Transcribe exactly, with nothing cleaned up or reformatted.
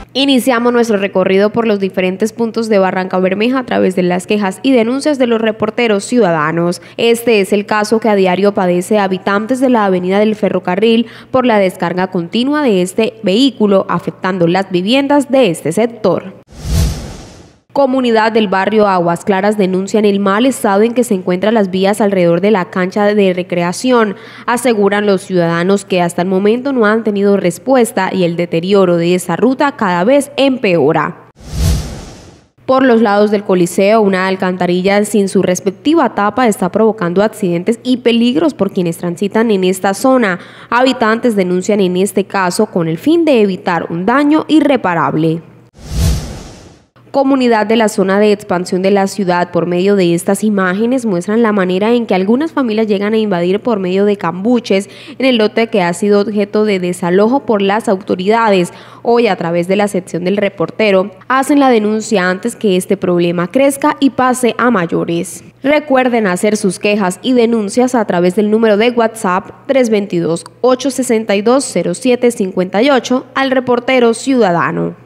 Iniciamos nuestro recorrido por los diferentes puntos de Barrancabermeja a través de las quejas y denuncias de los reporteros ciudadanos. Este es el caso que a diario padece habitantes de la avenida del Ferrocarril por la descarga continua de este vehículo, afectando las viviendas de este sector. Comunidad del barrio Aguas Claras denuncian el mal estado en que se encuentran las vías alrededor de la cancha de recreación. Aseguran los ciudadanos que hasta el momento no han tenido respuesta y el deterioro de esa ruta cada vez empeora. Por los lados del Coliseo, una alcantarilla sin su respectiva tapa está provocando accidentes y peligros por quienes transitan en esta zona. Habitantes denuncian en este caso con el fin de evitar un daño irreparable. Comunidad de la zona de expansión de la ciudad. Por medio de estas imágenes muestran la manera en que algunas familias llegan a invadir por medio de cambuches en el lote que ha sido objeto de desalojo por las autoridades. Hoy, a través de la sección del reportero, hacen la denuncia antes que este problema crezca y pase a mayores. Recuerden hacer sus quejas y denuncias a través del número de WhatsApp tres dos dos, ocho seis dos, cero siete cinco ocho al reportero ciudadano.